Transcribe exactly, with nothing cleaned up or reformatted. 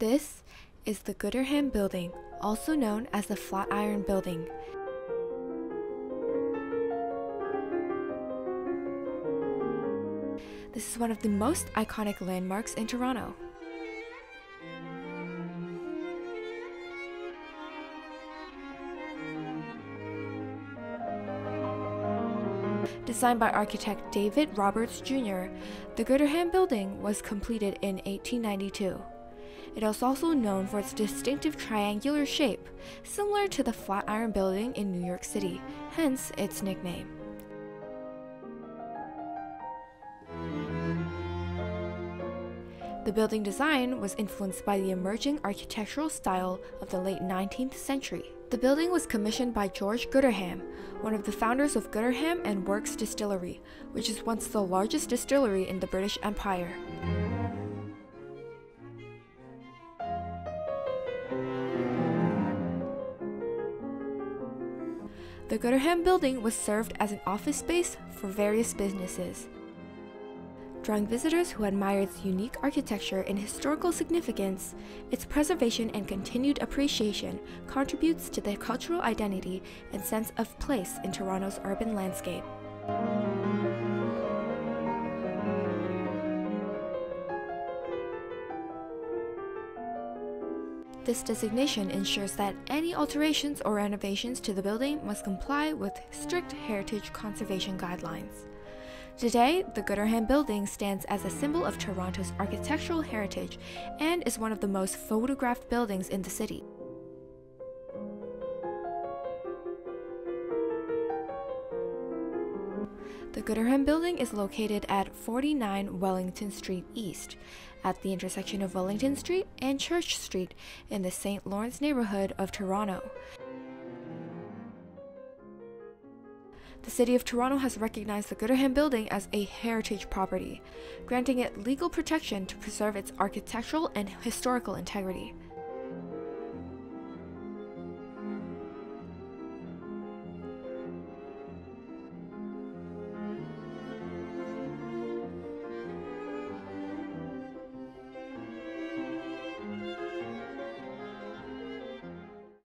This is the Gooderham building, also known as the Flatiron Building. This is one of the most iconic landmarks in Toronto. Designed by architect David Roberts Junior, the Gooderham building was completed in eighteen ninety-two. It is also known for its distinctive triangular shape, similar to the Flatiron Building in New York City, hence its nickname. The building design was influenced by the emerging architectural style of the late nineteenth century. The building was commissioned by George Gooderham, one of the founders of Gooderham and Works Distillery, which is once the largest distillery in the British Empire. The Gooderham building was served as an office space for various businesses, drawing visitors who admire its unique architecture and historical significance. Its preservation and continued appreciation contributes to the cultural identity and sense of place in Toronto's urban landscape. This designation ensures that any alterations or renovations to the building must comply with strict heritage conservation guidelines. Today, the Gooderham building stands as a symbol of Toronto's architectural heritage and is one of the most photographed buildings in the city. The Gooderham building is located at forty-nine Wellington Street East, at the intersection of Wellington Street and Church Street in the Saint Lawrence neighborhood of Toronto. The City of Toronto has recognized the Gooderham building as a heritage property, granting it legal protection to preserve its architectural and historical integrity.